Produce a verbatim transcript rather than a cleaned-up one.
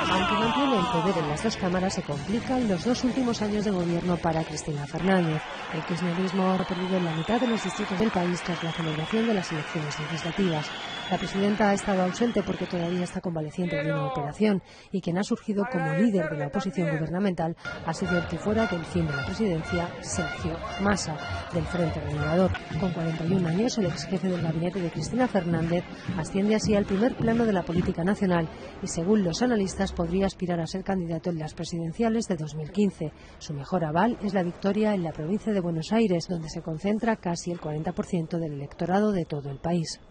Aunque mantiene el poder en las dos cámaras, se complican los dos últimos años de gobierno para Cristina Fernández. El kirchnerismo ha perdido en la mitad de los distritos del país tras la celebración de las elecciones legislativas. La presidenta ha estado ausente porque todavía está convaleciente de una operación, y quien ha surgido como líder de la oposición gubernamental ha sido el que fuera del fin de la presidencia, Sergio Massa, del Frente Renovador. Con cuarenta y un años, el ex jefe del gabinete de Cristina Fernández asciende así al primer plano de la política nacional y, según los analistas, podría aspirar a ser candidato en las presidenciales de dos mil quince. Su mejor aval es la victoria en la provincia de Buenos Aires, donde se concentra casi el cuarenta por ciento del electorado de todo el país.